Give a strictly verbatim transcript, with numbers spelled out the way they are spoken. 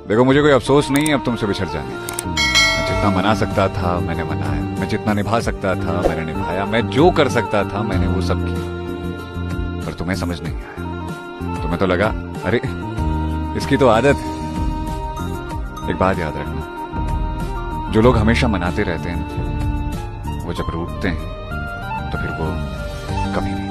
देखो मुझे कोई अफसोस नहीं है अब तुमसे बिछड़ जाने का। मैं जितना मना सकता था मैंने मनाया, मैं जितना निभा सकता था मैंने निभाया, मैं जो कर सकता था मैंने वो सब किया, पर तुम्हें समझ नहीं आया। तुम्हें तो लगा अरे इसकी तो आदत है। एक बात याद रखना, जो लोग हमेशा मनाते रहते हैं ना, वो जब रूठते हैं तो फिर वो कभी नहीं